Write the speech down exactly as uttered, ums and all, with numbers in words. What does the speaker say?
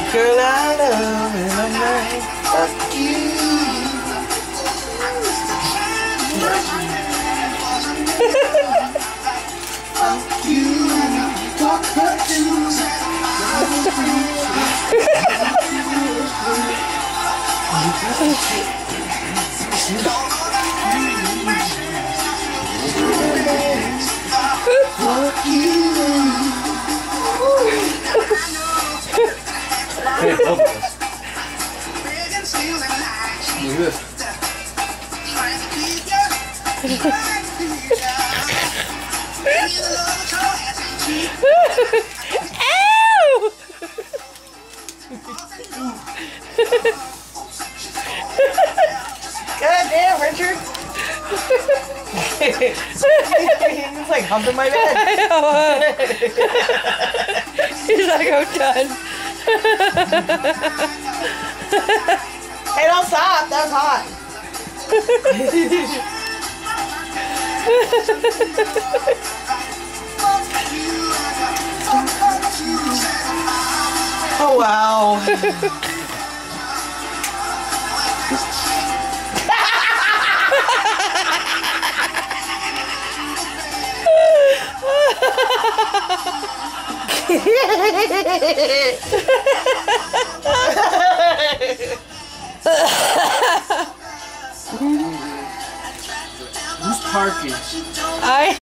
Girl, I love and I'm like, fuck you. Fuck you. Fuck her too. Fuck you. Hey, both of us. Look at this. Ow! God damn, Richard. He's like humping my bed. He's like, I'm done. Hey, don't stop. That was hot. Oh, wow. Who's parking? I